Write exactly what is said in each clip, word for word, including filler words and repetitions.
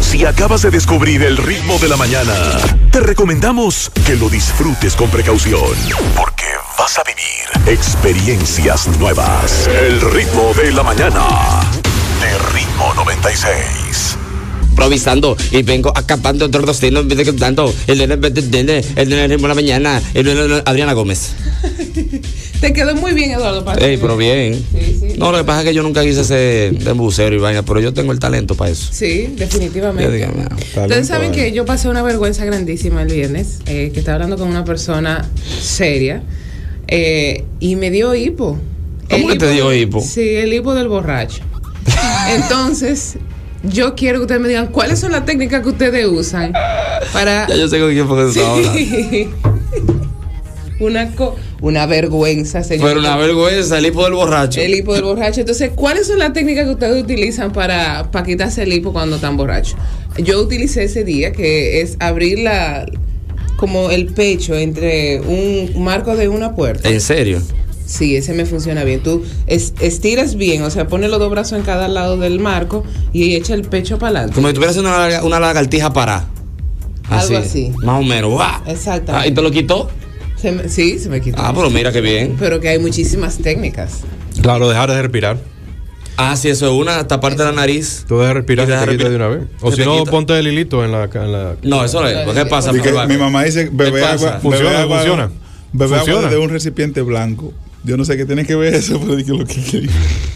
Si acabas de descubrir el ritmo de la mañana, te recomendamos que lo disfrutes con precaución, porque vas a vivir experiencias nuevas. El ritmo de la mañana de Ritmo noventa y seis. Improvisando y vengo acabando otros dos tenos, dando el el ritmo de la mañana, el Adriana Gómez. Te quedó muy bien, Eduardo. Ey, pero bien. Sí, sí. No, lo que pasa es que yo nunca quise ser de embusero y vaina, pero yo tengo el talento para eso. Sí, definitivamente. Digo, no, Ustedes saben que yo pasé una vergüenza grandísima el viernes, eh, que estaba hablando con una persona seria, eh, y me dio hipo. ¿Cómo que te dio hipo? Sí, el hipo del borracho. Entonces, yo quiero que ustedes me digan cuáles son las técnicas que ustedes usan para... Ya yo sé con quién fue que tú estabas sí. Una, co una vergüenza, señor. Pero una vergüenza, el hipo del borracho. El hipo del borracho. Entonces, ¿cuáles son las técnicas que ustedes utilizan para, para quitarse el hipo cuando están borrachos? Yo utilicé ese día, que es abrir la, como el pecho entre un marco de una puerta. ¿En serio? Sí, ese me funciona bien. Tú es, estiras bien, o sea, pones los dos brazos en cada lado del marco y echa el pecho para adelante. Como si estuvieras haciendo una, una lagartija parada. Algo así. Más o menos. ¡Wow! Exactamente. Ah, ¿y te lo quitó? Se me, sí, se me quitó. Ah, pero mira qué bien. Pero que hay muchísimas técnicas. Claro, dejar de respirar. Ah, sí, eso es una, taparte la nariz. Tú dejas de respirar y te quita de una vez. O si no, quita. ponte el hilito en la... En la... No, eso es. ¿Qué pasa? Que mi mamá dice, bebe agua, funciona, bebe agua, funciona. Bebe funciona. agua de un recipiente blanco. Yo no sé qué tiene que ver eso, pero dije lo que quería.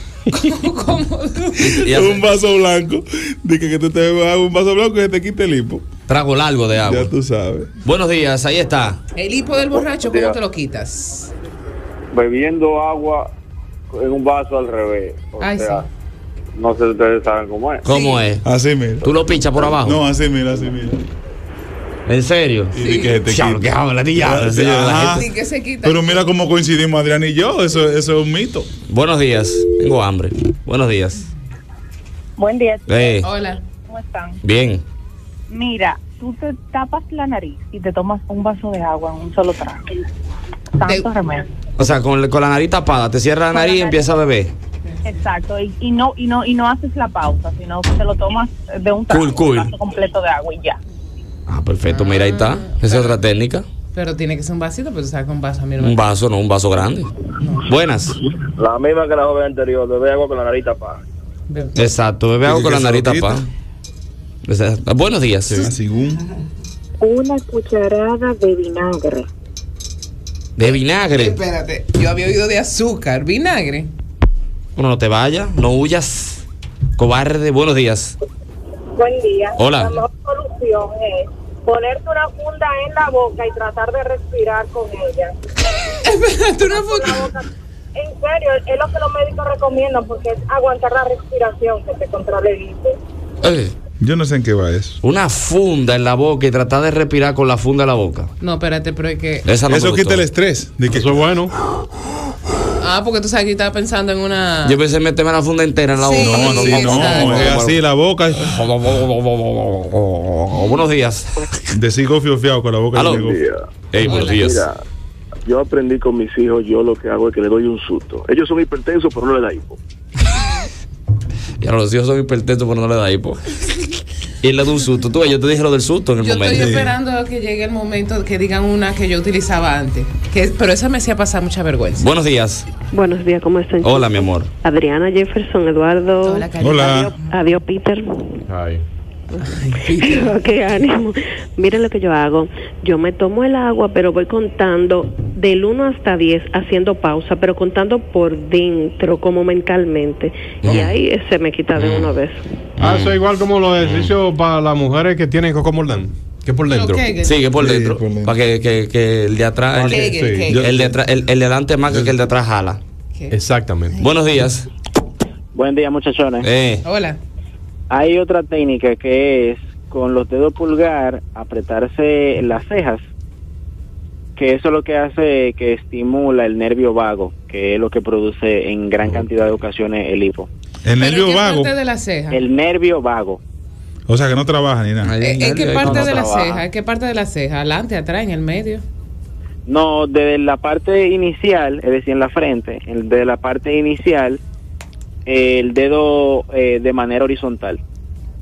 ¿Cómo? Un vaso blanco. Dije que tú te bebas un vaso blanco y te quite el hipo. Trago largo de agua. Ya tú sabes. Buenos días, ahí está. El hipo del borracho, ¿cómo te lo quitas? Bebiendo agua en un vaso al revés. O Ay, sea, sí. no sé si ustedes saben cómo es. ¿Cómo es? Así mira. ¿Tú lo pinchas por abajo? No, así mira, así mira. ¿En serio? Sí. Que te Diablo, que habla, diablo, Sí, señor, la ajá. Sí, que se quita. Pero mira cómo coincidimos Adrián y yo. Eso, eso es un mito. Buenos días, tengo hambre. Buenos días. Buen día. Eh, Hola. ¿Cómo están? bien. Mira, tú te tapas la nariz y te tomas un vaso de agua en un solo trago. Tanto Te- remedio. O sea, con, con la nariz tapada, te cierra la Con la nariz y nariz. empieza a beber. Exacto. Y, y no y no y no haces la pausa, sino que te lo tomas de un trago, Cool, cool. un vaso completo de agua y ya. Ah, perfecto, mira, ahí está. Esa es otra técnica. Pero tiene que ser un vasito, pero tú sabes que un vaso a mí no me- Un vaso, no, un vaso grande. Buenas. La misma que la joven anterior, bebe agua con la nariz tapada. Bebe. Exacto, bebe agua Dice con que la se nariz lo quita. tapada. Exacto. Buenos días. Así un. Una cucharada de vinagre. De vinagre. Espérate, yo había oído de azúcar, vinagre. Bueno, no te vayas, no huyas. Cobarde, buenos días. Buen día. Hola. La mejor solución es ponerte una funda en la boca y tratar de respirar con ella. Espérate, una La foto. boca- En serio, es lo que los médicos recomiendan porque es aguantar la respiración que te controla el hipo. Eh, Yo no sé en qué va eso. una funda en la boca y tratar de respirar con la funda en la boca. No, espérate, pero es que. Esa no Eso me gustó. quita el estrés. De que Eso es bueno. Ah, porque tú sabes que yo estaba pensando en una. Yo pensé en meterme la funda entera en la Sí, boca. no, así no, exacto. es así la boca. Buenos días. De sigo fiofiado con la boca. Aló. lleno. Ey, buenos días. Mira, yo aprendí con mis hijos, yo lo que hago es que le doy un susto. Ellos son hipertensos, pero no le da hipo. Y a los hijos son hipertensos, pero no le da hipo. Y él le da un susto. Tú, yo te dije lo del susto en el Yo estoy momento. esperando a que llegue el momento que digan una que yo utilizaba antes. Que, pero esa me hacía pasar mucha vergüenza. Buenos días. Buenos días, ¿cómo están? Hola, mi amor. Adriana, Jefferson, Eduardo. Hola, cariño. Hola. Adiós, Peter. Ay. Qué ánimo. Miren lo que yo hago. Yo me tomo el agua, pero voy contando del uno hasta diez, haciendo pausa, pero contando por dentro, como mentalmente. Y ahí se me quita de una vez. Ah, eso es igual como los ejercicios para las mujeres que tienen coco mordán. Que por dentro. Kegel. Sí, que por Sí, dentro. por dentro. Para que, que, que el de atrás. El, Kegel, Sí. Kegel. Yo- el de atrás, el, el de adelante más que el de atrás jala. ¿Qué? Exactamente. Buenos días. Buen día, muchachones. Eh, Hola. Hay otra técnica que es con los dedos pulgar apretarse las cejas, que eso es lo que hace que estimula el nervio vago, que es lo que produce en gran cantidad de ocasiones el hipo. El ¿Pero nervio en qué vago. parte de la ceja? El nervio vago. O sea que no trabaja ni nada. ahí- ¿En, en qué ahí- parte no de la trabaja. ceja? ¿En qué parte de la ceja? ¿Adelante, atrás, en el medio? No, desde la parte inicial, es decir, en la frente, el- desde la parte inicial, eh, el dedo eh, de manera horizontal.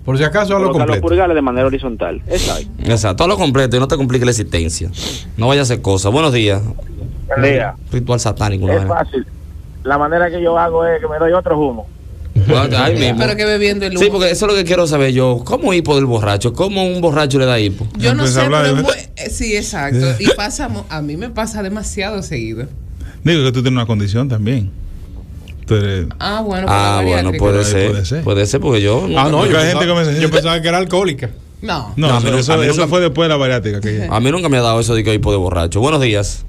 Por si acaso, a lo Colocar los completo. pulgares de manera horizontal. Exacto. Exacto, a lo completo y no te complique la existencia. No vaya a hacer cosas. Buenos días. Buen día. Ritual satánico. Es ¿no? fácil. La manera que yo hago es que me doy otro humo. Bueno, ahí mismo. Pero que bebiendo el humo. Sí, porque eso es lo que quiero saber yo. ¿Cómo hipo del borracho? ¿Cómo un borracho le da hipo? Yo no Empieza sé, a hablar pero de- es muy- eh, sí, exacto. Y pasa, mo- a mí me pasa demasiado seguido. Digo que tú tienes una condición también. Tú eres- Ah, bueno, Ah, por la bueno, bariátrica. puede Puede ser. Puede ser. ser, porque yo. Ah, no, Porque yo hay gente pensaba, que me- yo pensaba que era alcohólica. No. No, No, a mí eso, no- eso, a mí eso nunca- fue después de la bariátrica que A mí nunca me ha dado eso de que hipo de borracho. Buenos días.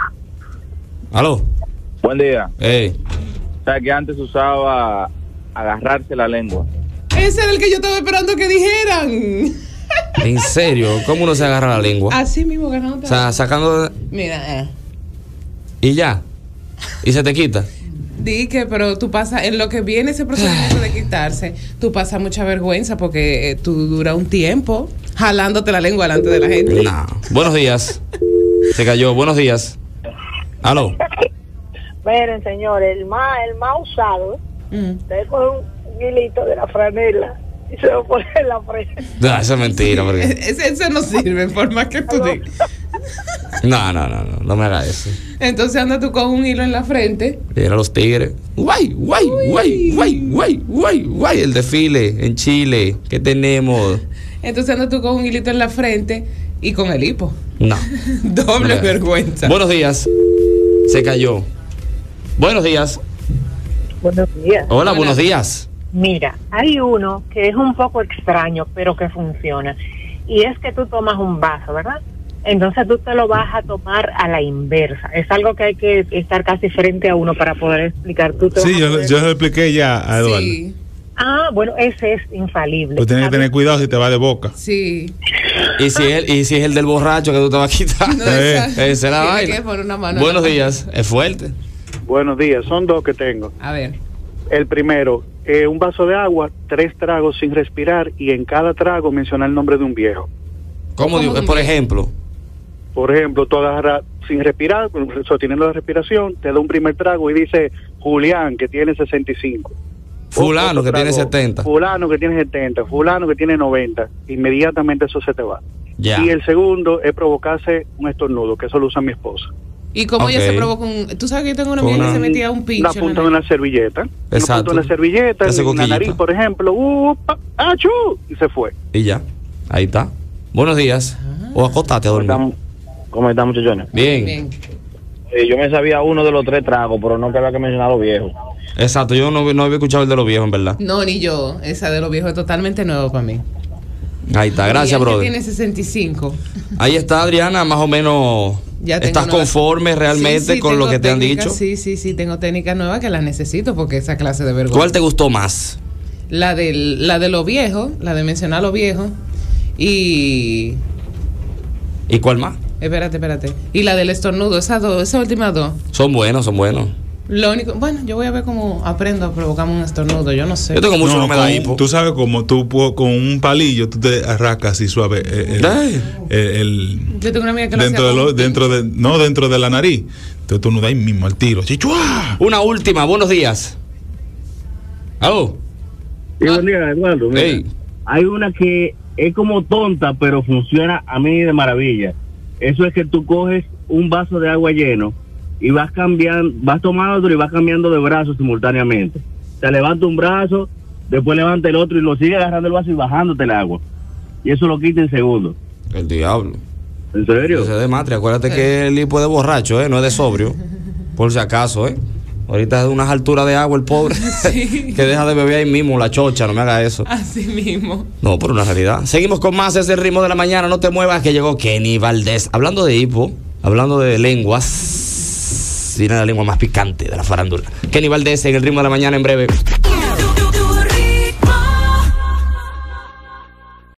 ¿Aló? Buen día. Ey. O sea, que antes usaba agarrarse la lengua. Ese era el que yo estaba esperando que dijeran. ¿En serio? ¿Cómo uno se agarra la lengua? Así mismo ganando. O sea, sacando. Mira, eh. Y ya. Y se te quita. Di que, pero tú pasas, en lo que viene ese procedimiento de quitarse, tú pasas mucha vergüenza porque eh, tú dura un tiempo jalándote la lengua delante de la gente. No. Buenos días. Se cayó. Buenos días. ¿Aló? Miren, señores, el más, el más usado, Mm. usted coge un hilito de la franela y se lo pone en la frente. No, eso es mentira. Porque... Ese, ese no sirve, por más que tú digas. No, no, no, no. No me hagas eso. Entonces anda tú con un hilo en la frente. Era los tigres. Guay, guay, guay, guay, guay, guay, guay. El desfile en Chile. ¿Qué tenemos? Entonces anda tú con un hilito en la frente y con el hipo. No. Doble No. vergüenza. Buenos días. Se cayó. Buenos días. Buenos días. Hola, Hola. buenos días. Mira, hay uno que es un poco extraño, pero que funciona. Y es que tú tomas un vaso, ¿verdad? Entonces tú te lo vas a tomar a la inversa. Es algo que hay que estar casi frente a uno para poder explicar. Tú te Sí, vas a yo, poder- yo se lo expliqué ya a Eduardo. Sí, Ah, bueno, ese es infalible. Tú tienes que tener cuidado si te va de boca. sí. Y si es, y si es el del borracho que tú te vas a quitar. No, Eh, esa- Esa es la tiene vaina. que poner una mano en Buenos la- días. Es fuerte. Buenos días, son dos que tengo. A ver. El primero, eh, un vaso de agua, tres tragos sin respirar y en cada trago mencionar el nombre de un viejo. ¿Cómo ¿Cómo digo? de un Por viejo? ejemplo. Por ejemplo, tú agarras sin respirar, sosteniendo la respiración, te da un primer trago y dice Julián, que tiene sesenta y cinco. Fulano Otro que tiene trago, setenta. Fulano que tiene setenta, fulano que tiene noventa. Inmediatamente eso se te va. Ya. Y el segundo es provocarse un estornudo, que eso lo usa mi esposa. Y como ella Ok. se provoca un... Tú sabes que yo tengo una Con amiga que una- se metía un pincho La en la punta de nariz. una servilleta. Exacto. Una punta de una servilleta Hace en la coquillita. nariz, por ejemplo. ¡Upa! ¡Achú! Y se fue. Y ya. Ahí está. Buenos días. O acostate a ¿Cómo dormir. están, ¿Cómo están, muchachones? Bien. Bien. Eh, yo me sabía uno de los tres tragos, pero no que había que mencionar los viejos. Exacto. Yo no, no había escuchado el de los viejos, en verdad. No, ni yo. Esa de los viejos es totalmente nuevo para mí. Ahí está. Gracias, Y el que brother. tiene sesenta y cinco. Ahí está, Adriana. Más o menos. Ya tengo ¿Estás nueva- conforme realmente Sí, sí, con lo tengo que te han técnicas, dicho? Sí, sí, sí. Tengo técnicas nuevas que las necesito porque esa clase de vergüenza. ¿Cuál te gustó más? La, del, la de lo viejo, la de mencionar lo viejo. Y... ¿Y cuál más? Espérate, espérate. Y la del estornudo, esas dos, esas últimas dos. Son buenos, son buenos. Lo único, bueno, yo voy a ver cómo aprendo a provocarme un estornudo, yo no sé. Yo tengo mucho, no, me da con- hipo. Tú sabes cómo tú pu- con un palillo tú te arrascas así suave eh, el, Ay. el- el- Yo tengo una amiga que lo dentro hacía de con lo, un dentro de no dentro de la nariz. Entonces tú no das ahí mismo al tiro. ¡Chichua! Una última, buenos días. ¿Aló? Sí, buen día, Eduardo. Mira, Ey. hay una que es como tonta, pero funciona a mí de maravilla. Eso es que tú coges un vaso de agua lleno y vas cambiando, vas tomando otro y vas cambiando de brazos simultáneamente. Te levanta un brazo, después levanta el otro y lo sigue agarrando el vaso y bajándote el agua. Y eso lo quita en segundos. El diablo. ¿En serio? Ese es de matria. Acuérdate que el hipo es de borracho, ¿eh? No es de sobrio. Por si acaso, ¿eh? Ahorita es de unas alturas de agua el pobre. Sí. Que deja de beber ahí mismo la chocha, no me haga eso. Así mismo. No, por una realidad. Seguimos con más, es el ritmo de la mañana. No te muevas, que llegó Kenny Valdés. Hablando de hipo, hablando de lenguas, viene la lengua más picante de la farándula. Kenny Valdés en el ritmo de la mañana en breve.